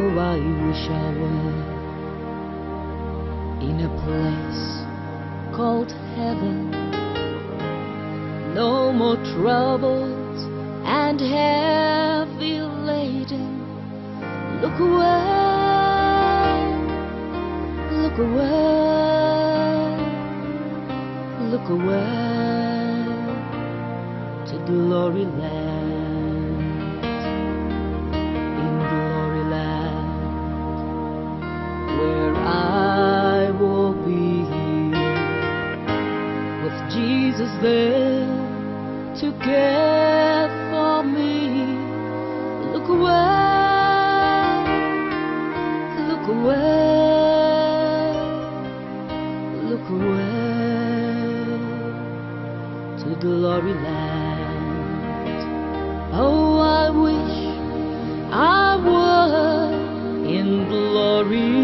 I wish I were in a place called heaven. No more troubles and heavy laden. Look away, look away, look away to glory land. In glory land, where I will be with Jesus there to care for me. Look away, look away, look away to glory land. Oh, I wish I were in glory,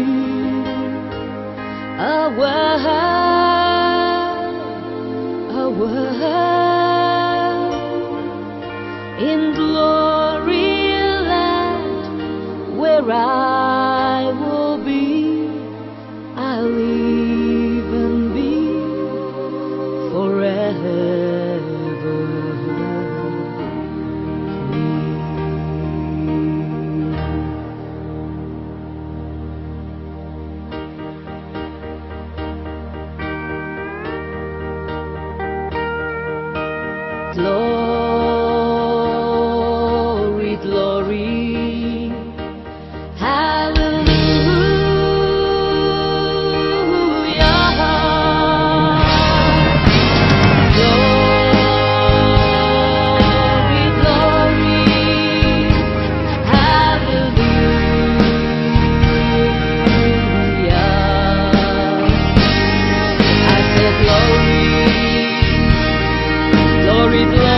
in glory land, where I will be, I'll live and be forever free. Glory, glory, hallelujah. Glory, glory, hallelujah. I said glory, glory, glory.